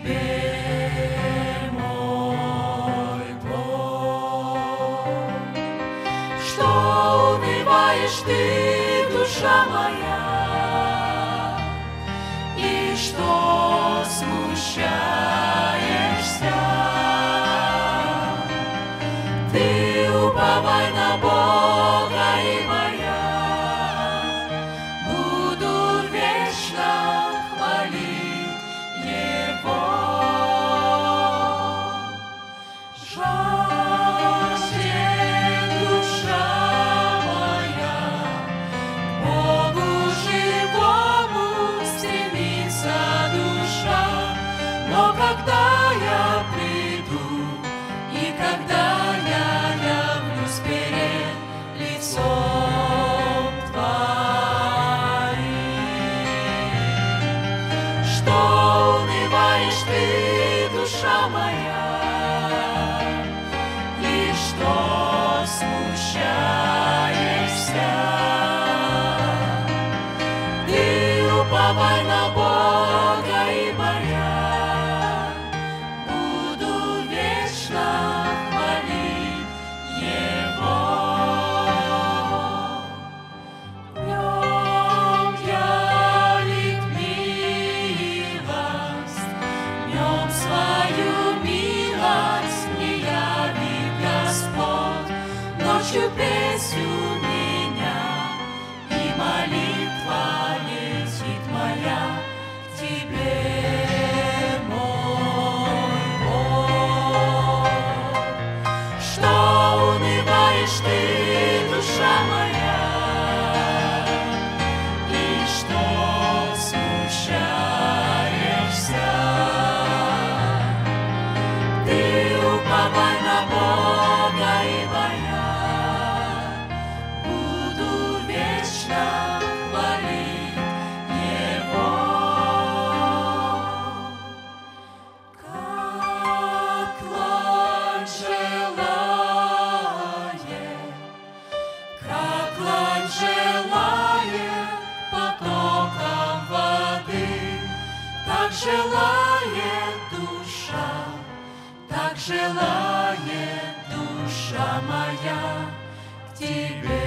Тебе, мой Бог. Что унываешь ты, душа моя, и что смущаешься? Ты уповай на Бога, и моя буду вечно хвалить Его. Жаждет душа моя, к Богу живому стремится душа. Но когда я приду и когда я явлюсь перед лицом Твоим, что унываешь ты, душа моя, и что смущаешься? Ты уповай на Бога, и моя буду вечно хвалить Его. В нем явит милость, в нем свою милость мне явит Господь. Ночью песню меня и молитва летит моя к Тебе, мой Бог. Что унываешь ты, душа моя, и что смущаешься? Ты уповай на Бога, и моя буду вечно хвалить Его. Как лань желает потоком воды, так желает душа моя к Тебе.